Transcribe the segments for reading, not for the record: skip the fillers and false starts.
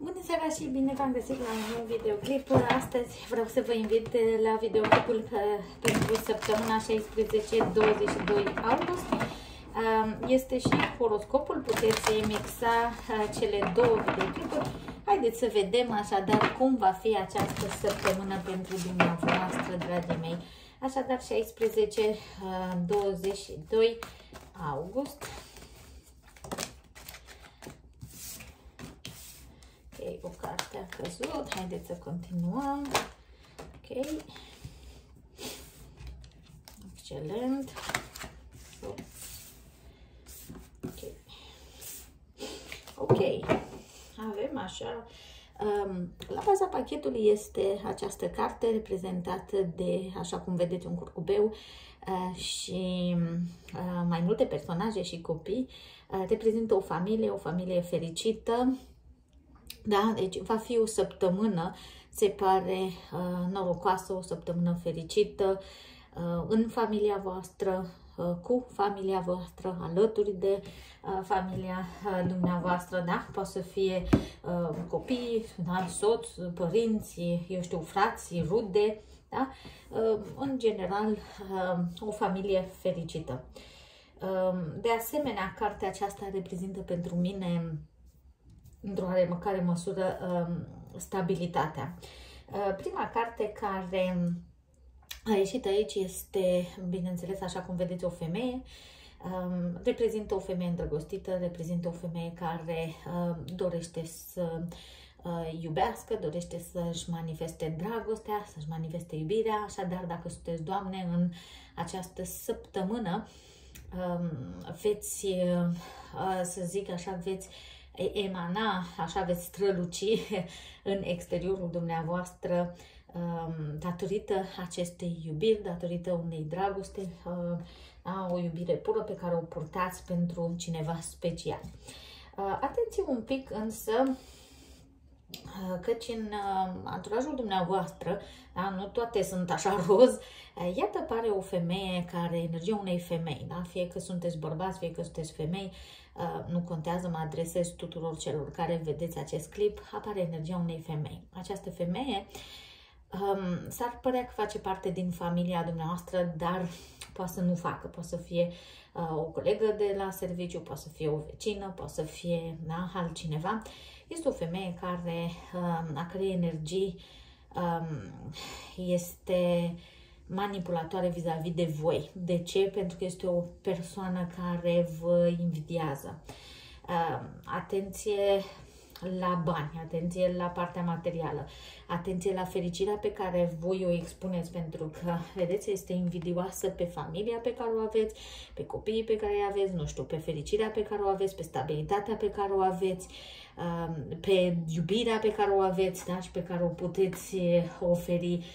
Bună seara și bine v-am găsit la un nou videoclip. Astăzi vreau să vă invit la videoclipul pentru săptămâna 16-22 august. Este și horoscopul, puteți mixa cele două videoclipuri. Haideți să vedem așadar cum va fi această săptămână pentru dumneavoastră, dragii mei. Așadar 16-22 august. Ok, o carte a căzut, haideți să continuăm. Ok, excelent. Ok, avem așa, la baza pachetului este această carte reprezentată de, așa cum vedeți, un curcubeu și mai multe personaje și copii. Reprezintă o familie fericită. Da, deci va fi o săptămână, se pare, norocoasă, o săptămână fericită în familia voastră, cu familia voastră, alături de familia dumneavoastră, da? Poate să fie copii, da? Soț, părinți, eu știu, frați, rude, da? În general, o familie fericită. De asemenea, cartea aceasta reprezintă pentru mine, într-o oarecare măsură, stabilitatea. Prima carte care a ieșit aici este, bineînțeles, așa cum vedeți, o femeie. Reprezintă o femeie îndrăgostită, reprezintă o femeie care dorește să iubească, dorește să-și manifeste dragostea, să-și manifeste iubirea. Așadar, dacă sunteți doamne, în această săptămână veți, să zic așa, veți emana, așa veți străluci în exteriorul dumneavoastră datorită acestei iubiri, datorită unei dragoste, o iubire pură pe care o purtați pentru cineva special. Atenție un pic însă, căci în anturajul dumneavoastră, da, nu toate sunt așa roz. Iată, apare o femeie care, energia unei femei, da? Fie că sunteți bărbați, fie că sunteți femei, nu contează, mă adresez tuturor celor care vedeți acest clip, apare energia unei femei. Această femeie s-ar părea că face parte din familia dumneavoastră, dar poate să nu facă, poate să fie o colegă de la serviciu, poate să fie o vecină, poate să fie, da, altcineva. Este o femeie care, a cărei energii este manipulatoare vis-a-vis de voi. De ce? Pentru că este o persoană care vă invidiază. Atenție la bani, atenție la partea materială, atenție la fericirea pe care voi o expuneți, pentru că, vedeți, este invidioasă pe familia pe care o aveți, pe copiii pe care îi aveți, nu știu, pe fericirea pe care o aveți, pe stabilitatea pe care o aveți, pe iubirea pe care o aveți, da? Și pe care o puteți oferi.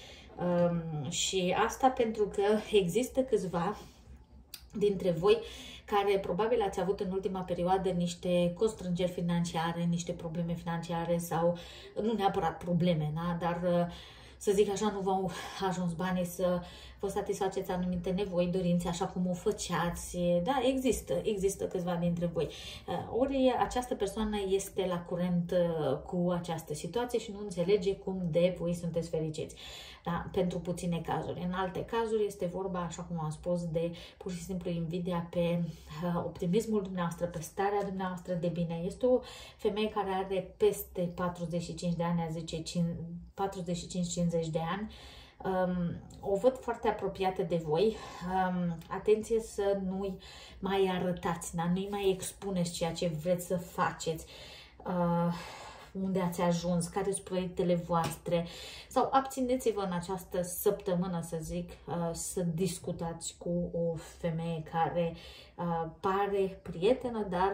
Și asta pentru că există câțiva dintre voi care probabil ați avut în ultima perioadă niște constrângeri financiare, niște probleme financiare sau nu neapărat probleme, da? Dar să zic așa, nu v-au ajuns banii să vă satisfaceți anumite nevoi, dorințe, așa cum o făceați. Da, există câțiva dintre voi. Ori această persoană este la curent cu această situație și nu înțelege cum de voi sunteți fericiți. Da, pentru puține cazuri. În alte cazuri este vorba, așa cum am spus, de pur și simplu invidia pe optimismul dumneavoastră, pe starea dumneavoastră de bine. Este o femeie care are peste 45 de ani, a zice 45-50 de ani. O văd foarte apropiată de voi. Atenție să nu-i mai arătați, da? Nu-i mai expuneți ceea ce vreți să faceți. Unde ați ajuns, care sunt proiectele voastre, sau abțineți-vă în această săptămână, să zic, să discutați cu o femeie care pare prietenă, dar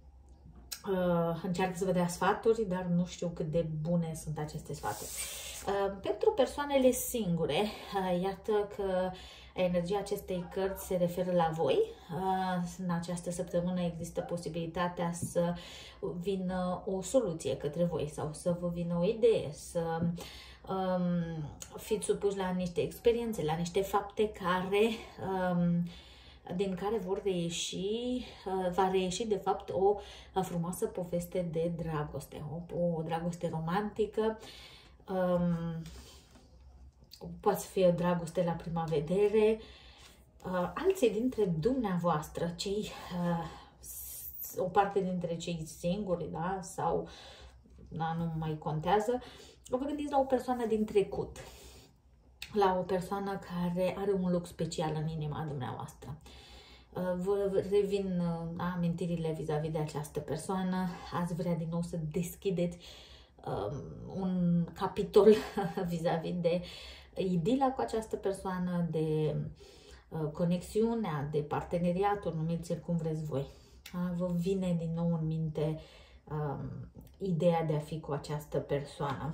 încearcă să vă dea sfaturi, dar nu știu cât de bune sunt aceste sfaturi. Pentru persoanele singure, iată că energia acestei cărți se referă la voi. În această săptămână există posibilitatea să vină o soluție către voi sau să vă vină o idee, să fiți supuși la niște experiențe, la niște fapte care din care va reieși de fapt o frumoasă poveste de dragoste, o dragoste romantică. Poate fi o dragoste la prima vedere. Alții dintre dumneavoastră, o parte dintre cei singuri, da, sau nu mai contează, vă gândiți la o persoană din trecut, la o persoană care are un loc special în inima dumneavoastră. Vă revin amintirile vis-a-vis de această persoană, ați vrea din nou să deschideți un capitol vis-a-vis de idila cu această persoană, de conexiunea, de parteneriatul, numiți-l cum vreți voi. Vă vine din nou în minte ideea de a fi cu această persoană.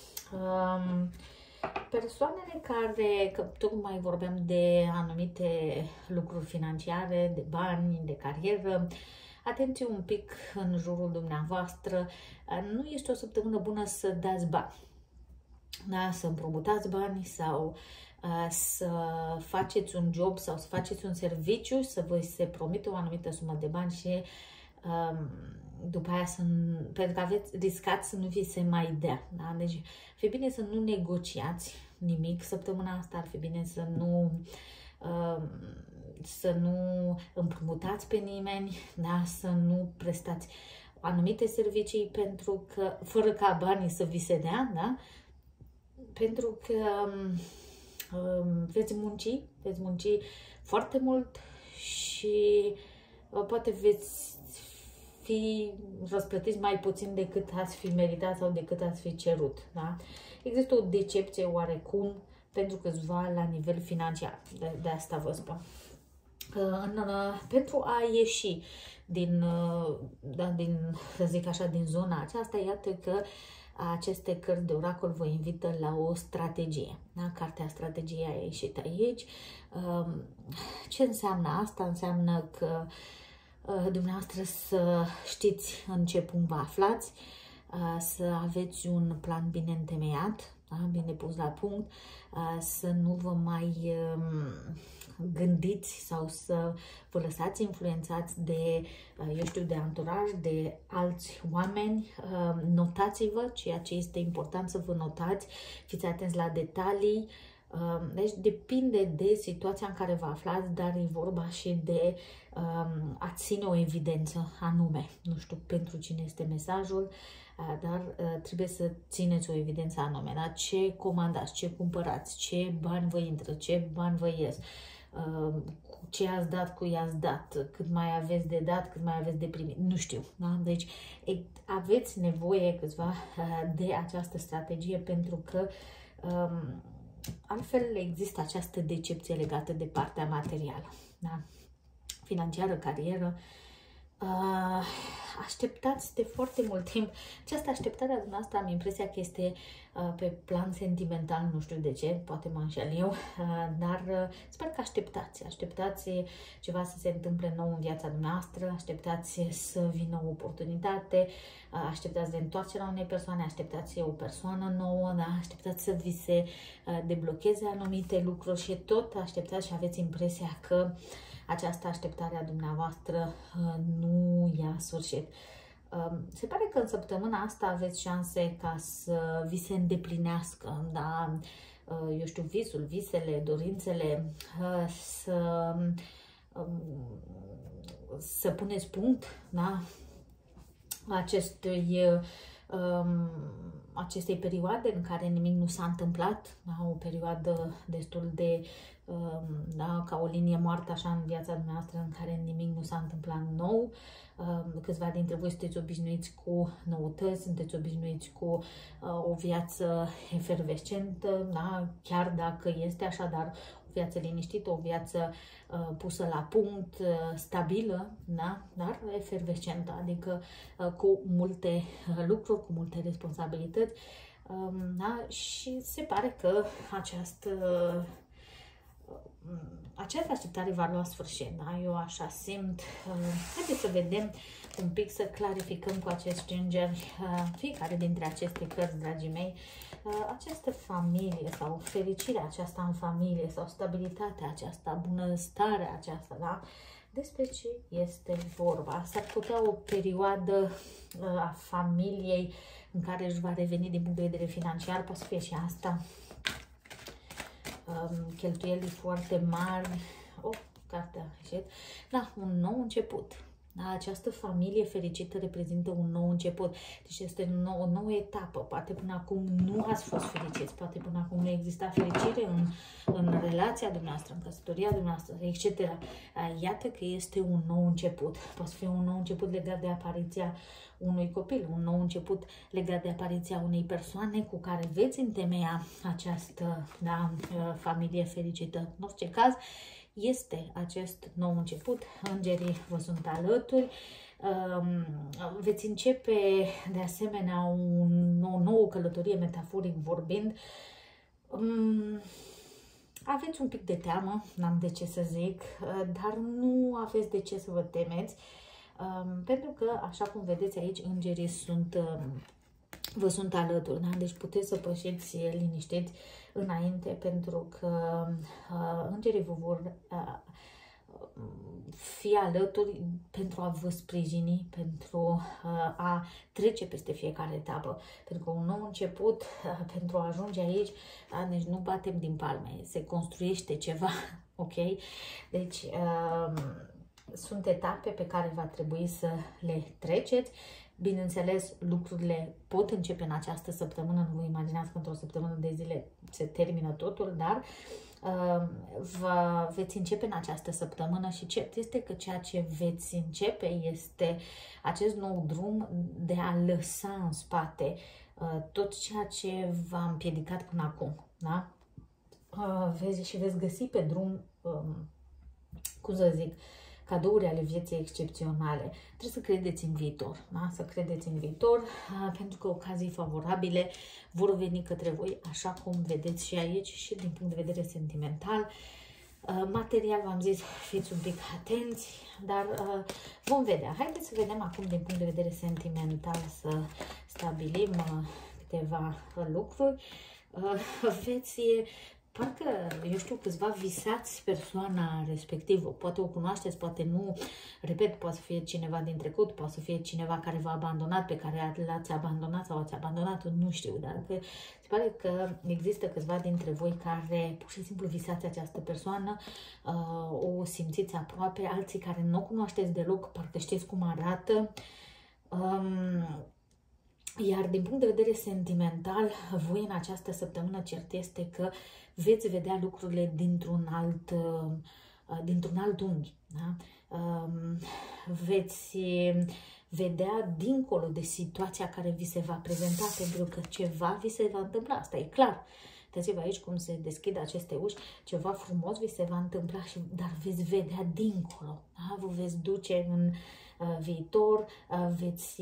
Persoanele că tocmai vorbeam de anumite lucruri financiare, de bani, de carieră, atenție un pic în jurul dumneavoastră, nu este o săptămână bună să dați bani, da? Să împrumutați bani sau să faceți un job sau să faceți un serviciu, să vă se promite o anumită sumă de bani și după aia pentru că riscați să nu vi se mai dea. Da? Deci ar fi bine să nu negociați nimic săptămâna asta, ar fi bine să nu împrumutați pe nimeni, da? Să nu prestați anumite servicii fără ca banii să vi se dea, da? Pentru că veți munci foarte mult și poate veți fi răsplătiți mai puțin decât ați fi meritat sau decât ați fi cerut. Da? Există o decepție oarecum pentru câțiva la nivel financiar. De asta vă spun. Pentru a ieși să zic așa, din zona aceasta, iată că aceste cărți de oracol vă invită la o strategie. Da? Cartea Strategia a ieșit aici. Ce înseamnă asta? Înseamnă că dumneavoastră să știți în ce punct vă aflați, să aveți un plan bine întemeiat, da? Bine pus la punct, să nu vă mai gândiți sau să vă lăsați influențați de, de anturaj, de alți oameni. Notați-vă ceea ce este important să vă notați, fiți atenți la detalii. Deci depinde de situația în care vă aflați, dar e vorba și de a ține o evidență anume. Nu știu pentru cine este mesajul, dar trebuie să țineți o evidență anume. Da? Ce comandați, ce cumpărați, ce bani vă intră, ce bani vă ies, ce ați dat, cui ați dat, cât mai aveți de dat, cât mai aveți de primit, nu știu. Da? Deci aveți nevoie câțiva de această strategie pentru că altfel există această decepție legată de partea materială, da? Financiară, carieră. Așteptați de foarte mult timp. Această așteptare a dumneavoastră am impresia că este pe plan sentimental, nu știu de ce, poate mă înșel eu, dar sper că așteptați ceva să se întâmple nou în viața dumneavoastră, așteptați să vină o oportunitate, așteptați de întoarcerea unei persoane, așteptați o persoană nouă, da? Așteptați să vi se deblocheze anumite lucruri și tot așteptați și aveți impresia că această așteptare a dumneavoastră nu ia sfârșit. Se pare că în săptămâna asta aveți șanse ca să vi se îndeplinească, da? Visul, visele, dorințele, să puneți punct, da? Acestei perioade în care nimic nu s-a întâmplat, da? O perioadă destul de da, ca o linie moartă așa în viața dumneavoastră în care nimic nu s-a întâmplat nou. Câțiva dintre voi sunteți obișnuiți cu noutăți, sunteți obișnuiți cu o viață efervescentă, da? Chiar dacă este așa, dar o viață liniștită, o viață pusă la punct, stabilă, da? Dar efervescentă, adică cu multe lucruri, cu multe responsabilități. Da? Și se pare că această această așteptare va lua sfârșit, da? Eu așa simt. Haideți să vedem un pic, să clarificăm cu acest Ginger fiecare dintre aceste cărți, dragii mei, această familie sau fericirea aceasta în familie sau stabilitatea aceasta, bunăstarea aceasta, da? Despre ce este vorba? S-ar putea o perioadă a familiei în care își va reveni din punct de vedere financiar, poate să fie și asta. Cheltuieli foarte mari. Cartea a ieșit. Da, un nou început. Da, această familie fericită reprezintă un nou început. Deci este o nouă etapă. Poate până acum nu ați fost fericiți, poate până acum nu exista fericire în relația dumneavoastră, în căsătoria dumneavoastră, etc. Iată că este un nou început. Poate fi un nou început legat de apariția unui copil, un nou început legat de apariția unei persoane cu care veți întemeia această familie fericită. În orice caz, este acest nou început, îngerii vă sunt alături, veți începe de asemenea o nouă călătorie, metaforic vorbind. Aveți un pic de teamă, n-am de ce să zic, dar nu aveți de ce să vă temeți, pentru că, așa cum vedeți aici, îngerii vă sunt alături, da? Deci puteți să pășiți liniștiți înainte, pentru că îngerii vă vor fi alături pentru a vă sprijini, pentru a trece peste fiecare etapă, pentru că un nou început, pentru a ajunge aici, da? Deci nu batem din palme, se construiește ceva, ok? Deci sunt etape pe care va trebui să le treceți. Bineînțeles, lucrurile pot începe în această săptămână, nu vă imaginați că într-o săptămână de zile se termină totul, dar veți începe în această săptămână și cert este că ceea ce veți începe este acest nou drum de a lăsa în spate tot ceea ce v-a împiedicat până acum, da? Veți găsi pe drum, cum să zic, cadouri ale vieții excepționale. Trebuie să credeți în viitor, da? Să credeți în viitor, pentru că ocazii favorabile vor veni către voi, așa cum vedeți și aici, și din punct de vedere sentimental. Material, v-am zis, fiți un pic atenți, dar vom vedea. Haideți să vedem acum din punct de vedere sentimental, să stabilim câteva lucruri. Veți parcă, eu știu, câțiva visați persoana respectivă. Poate o cunoașteți, poate nu. Repet, poate să fie cineva din trecut, poate să fie cineva care v-a abandonat, pe care l-ați abandonat sau ați abandonat, nu știu, dar că se pare că există câțiva dintre voi care pur și simplu visați această persoană, o simțiți aproape, alții care nu o cunoașteți deloc, parcă știți cum arată. Iar din punct de vedere sentimental, voi în această săptămână cert este că veți vedea lucrurile dintr-un alt unghi. Da? Veți vedea dincolo de situația care vi se va prezenta, pentru că ceva vi se va întâmpla, asta e clar. Uitați-vă aici cum se deschid aceste uși, ceva frumos vi se va întâmpla, dar veți vedea dincolo. Da? Vă veți duce în viitor, veți...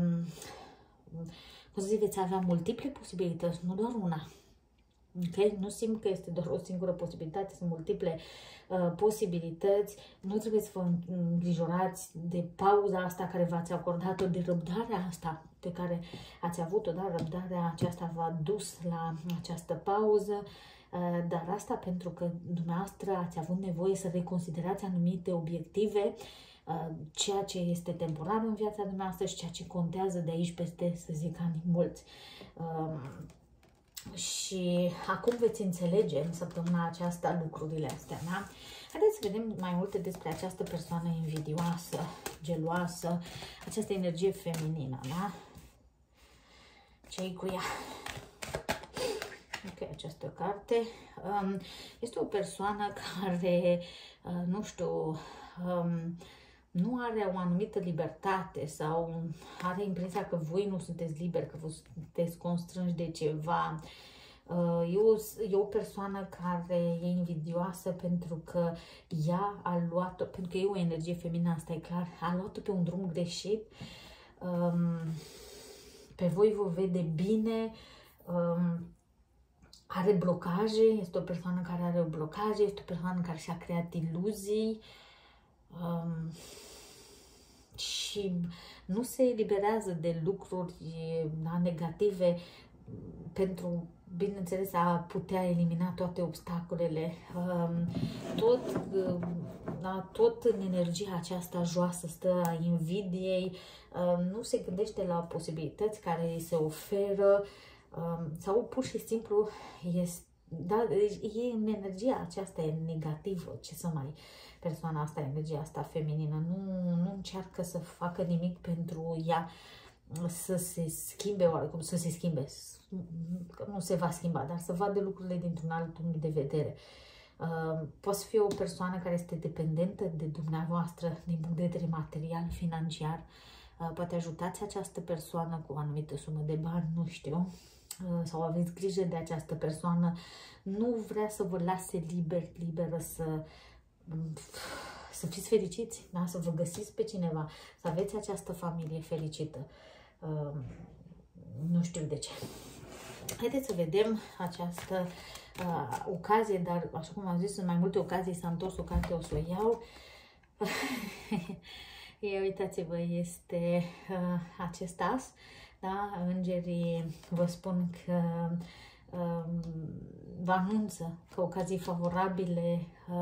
cum să zic, veți avea multiple posibilități, nu doar una. Okay? Nu simt că este doar o singură posibilitate, sunt multiple posibilități. Nu trebuie să vă îngrijorați de pauza asta care v-ați acordat-o, de răbdarea asta pe care ați avut-o, da? Răbdarea aceasta v-a dus la această pauză, dar asta pentru că dumneavoastră ați avut nevoie să reconsiderați anumite obiective, ceea ce este temporar în viața dumneavoastră și ceea ce contează de aici peste, să zic, ani mulți. Și acum veți înțelege în săptămâna aceasta lucrurile astea, da? Haideți să vedem mai multe despre această persoană invidioasă, geloasă, această energie feminină, da? Ce-i cu ea? Ok, această carte. Este o persoană care, nu știu, nu are o anumită libertate sau are impresia că voi nu sunteți liberi, că vă sunteți constrânși de ceva. E o persoană care e invidioasă pentru că ea a luat-o, pentru că e o energie feminină, asta e clar, a luat-o pe un drum greșit. Pe voi vă vede bine, are blocaje, este o persoană care are blocaje, este o persoană care și-a creat iluzii și nu se eliberează de lucruri negative pentru, bineînțeles, a putea elimina toate obstacolele. Tot în energia aceasta joasă stă a invidiei, nu se gândește la posibilități care îi se oferă sau pur și simplu e în energia aceasta e negativă. Ce să mai persoana asta, energia asta feminină, nu încearcă să facă nimic pentru ea să se schimbe, oarecum să se schimbe, că nu se va schimba, dar să vadă lucrurile dintr-un alt punct de vedere. Poate fi o persoană care este dependentă de dumneavoastră din punct de vedere material, financiar. Poate ajutați această persoană cu o anumită sumă de bani, nu știu, sau aveți grijă de această persoană. Nu vrea să vă lase liberă să fiți fericiți, da? Să vă găsiți pe cineva, să aveți această familie fericită. Nu știu de ce. Haideți să vedem această ocazie, dar așa cum am zis, în mai multe ocazii s-a întors o carte, o să o iau. Uitați-vă, este acest as, da? Îngerii vă spun că vă anunță că ocazii favorabile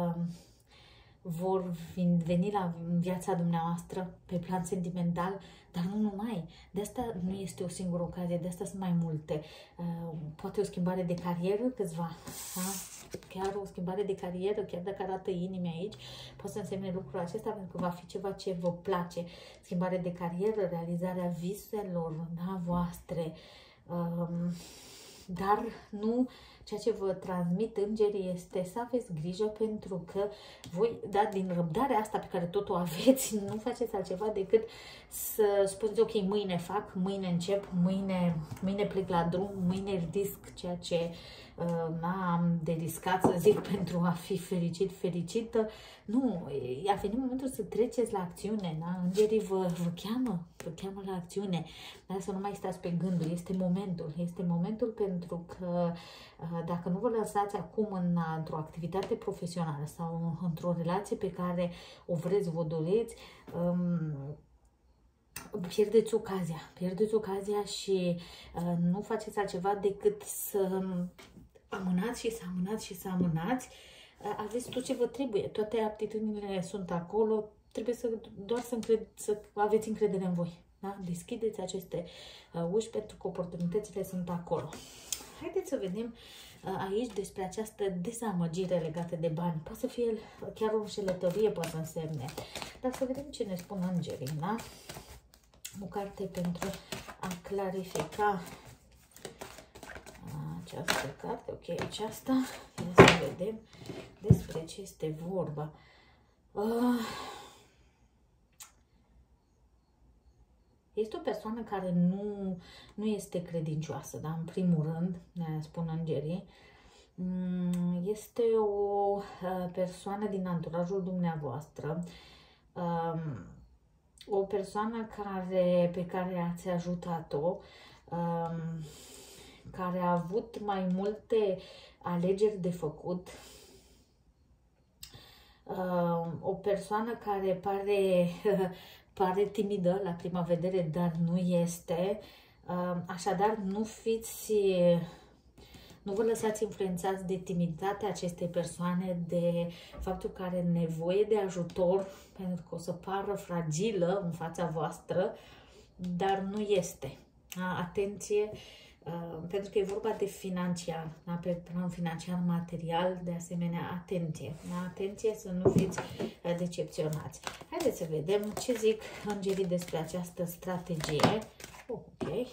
vor veni la viața dumneavoastră pe plan sentimental, dar nu numai. De asta nu este o singură ocazie, de asta sunt mai multe. Poate o schimbare de carieră, câțiva, da? Chiar o schimbare de carieră, chiar dacă arată inimi aici, poate să însemne lucrul acesta, pentru că va fi ceva ce vă place. Schimbare de carieră, realizarea viselor, da, voastre, dar nu, ceea ce vă transmit îngerii este să aveți grijă, pentru că voi, da, din răbdarea asta pe care tot o aveți, nu faceți altceva decât să spuneți, ok, mâine fac, mâine încep, mâine plec la drum, mâine risc ceea ce am de riscat, să zic, pentru a fi fericită. Nu, a venit momentul să treceți la acțiune, da? Îngerii vă cheamă la acțiune, da? Să nu mai stați pe gânduri, este momentul pentru că dacă nu vă lăsați acum într-o activitate profesională sau într-o relație pe care o vreți, vă doriți, pierdeți ocazia și nu faceți altceva decât să amânați și să amânați. Aveți tot ce vă trebuie, toate aptitudinile sunt acolo, trebuie doar să aveți încredere în voi. Da? Deschideți aceste uși, pentru că oportunitățile sunt acolo. Haideți să vedem aici despre această dezamăgire legată de bani. Poate să fie chiar o înșelătorie, poate să însemne. Dar să vedem ce ne spun îngerii, da? O carte pentru a clarifica această carte. Ok, aceasta. Ia să vedem despre ce este vorba. Este o persoană care nu este credincioasă, da? În primul rând, ne spun îngerii. Este o persoană din anturajul dumneavoastră, o persoană pe care ați ajutat-o, care a avut mai multe alegeri de făcut, o persoană care pare timidă la prima vedere, dar nu este. Așadar, nu vă lăsați influențați de timiditatea acestei persoane, de faptul că are nevoie de ajutor, pentru că o să pară fragilă în fața voastră, dar nu este. Atenție, pentru că e vorba de financiar, da? Pe plan financiar, material, de asemenea, atenție. Da? Atenție să nu fiți decepționați. Haideți să vedem ce zic îngerii despre această strategie. Ok.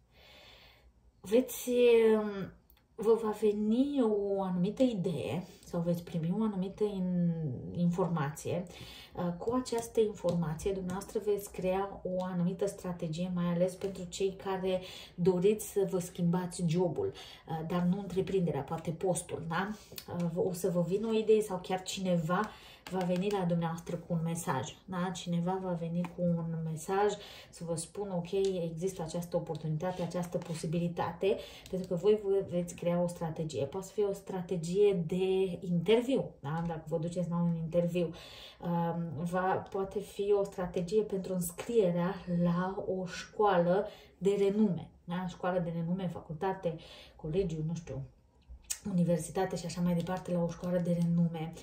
Vă va veni o anumită idee sau veți primi o anumită informație. Cu această informație, dumneavoastră veți crea o anumită strategie, mai ales pentru cei care doriți să vă schimbați jobul, dar nu întreprinderea, poate postul, da? O să vă vină o idee sau chiar cineva va veni la dumneavoastră cu un mesaj, da? Cineva va veni cu un mesaj să vă spună, ok, există această oportunitate, această posibilitate, pentru că voi veți crea o strategie. Poate să fie o strategie de interviu, da? Dacă vă duceți la un interviu. Poate fi o strategie pentru înscrierea la o școală de renume, da? Școală de renume, facultate, colegiu, nu știu, universitate și așa mai departe, la o școală de renume.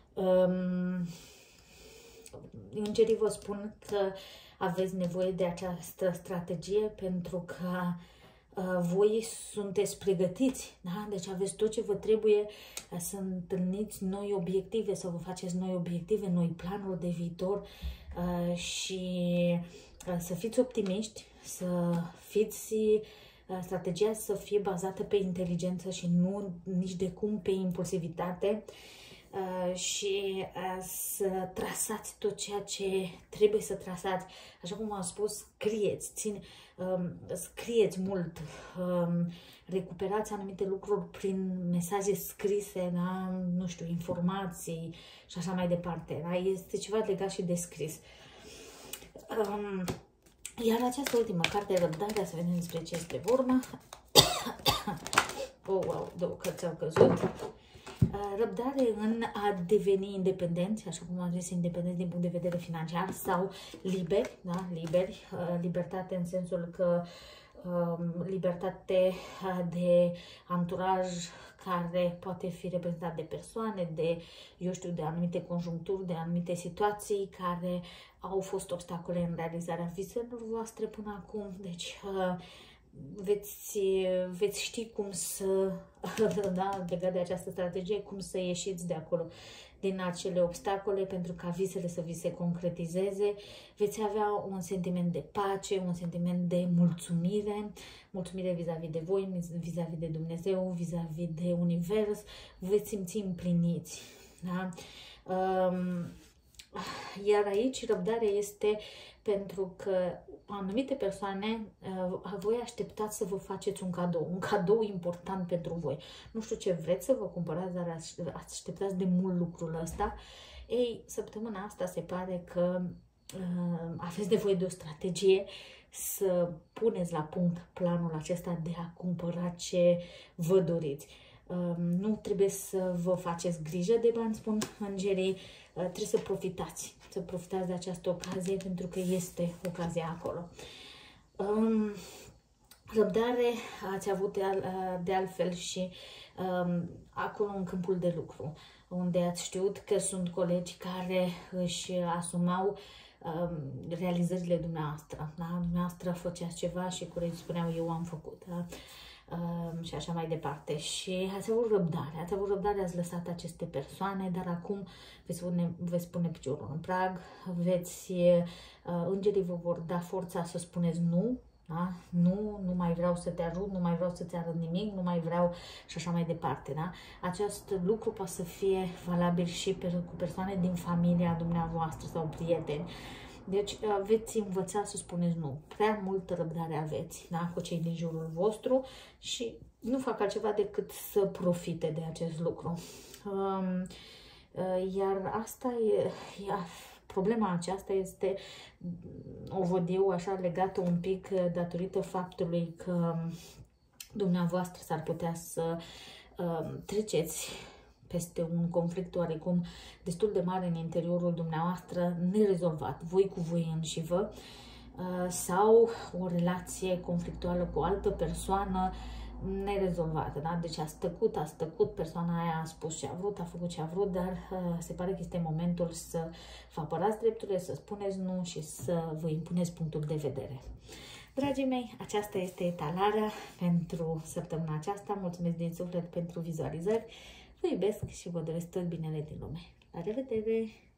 Îngerii vă spun că aveți nevoie de această strategie pentru că voi sunteți pregătiți, da? Deci aveți tot ce vă trebuie să întâlniți noi obiective, să vă faceți noi obiective, noi planuri de viitor și să fiți optimiști, să fiți strategia să fie bazată pe inteligență și nu nici de cum pe impulsivitate. Și să trasați tot ceea ce trebuie să trasați. Așa cum am spus, scrieți mult, recuperați anumite lucruri prin mesaje scrise, da? Nu știu, informații și așa mai departe. Da? Este ceva legat și de scris. Iar această ultimă carte, Răbdarea, să vedem despre ce este vorba. Oh, wow, două cărți au căzut. Răbdare în a deveni independenți, așa cum am zis, independenți din punct de vedere financiar sau liberi, da? Libertate în sensul că libertate de anturaj care poate fi reprezentat de persoane, de, eu știu, de anumite conjuncturi, de anumite situații care au fost obstacole în realizarea viselor voastre până acum. Deci veți ști cum să, da, legat de această strategie, cum să ieșiți de acolo, din acele obstacole, pentru ca visele să vi se concretizeze. Veți avea un sentiment de pace, un sentiment de mulțumire vis-a-vis de voi, vis-a-vis de Dumnezeu, vis-a-vis de univers. Veți simți împliniți, da? Iar aici răbdarea este pentru că anumite persoane voi așteptați să vă faceți un cadou important pentru voi. Nu știu ce vreți să vă cumpărați, dar așteptați de mult lucrul ăsta. Ei, săptămâna asta se pare că aveți nevoie de o strategie să puneți la punct planul acesta de a cumpăra ce vă doriți. Nu trebuie să vă faceți grijă de bani, spun îngerii, trebuie să profitați de această ocazie, pentru că este ocazia acolo. Răbdare ați avut de altfel și acolo în câmpul de lucru, unde ați știut că sunt colegi care își asumau realizările dumneavoastră. Da? Dumneavoastră făceați ceva și colegii spuneau, eu am făcut. Da? Și așa mai departe. Și ați avut răbdare, ați lăsat aceste persoane, dar acum veți pune piciorul în prag, îngerii vă vor da forța să spuneți nu, da? Nu mai vreau să te ajut, nu mai vreau să-ți arăt nimic, nu mai vreau și așa mai departe. Da? Acest lucru poate să fie valabil și cu persoane din familia dumneavoastră sau prieteni. Deci veți învăța să spuneți nu. Prea multă răbdare aveți, da? Cu cei din jurul vostru și nu fac altceva decât să profite de acest lucru. Iar asta problema aceasta este, o văd eu așa, legată un pic datorită faptului că dumneavoastră s-ar putea să treceți peste un conflict oarecum destul de mare în interiorul dumneavoastră, nerezolvat, voi cu voi înșivă, sau o relație conflictuală cu o altă persoană nerezolvată, da? Deci a stăcut, persoana aia a spus ce a vrut, a făcut ce a vrut, dar se pare că este momentul să vă apărați drepturile, să spuneți nu și să vă impuneți punctul de vedere. Dragii mei, aceasta este etalarea pentru săptămâna aceasta. Mulțumesc din suflet pentru vizualizări. Vă iubesc și vă doresc tot binele din lume. La revedere!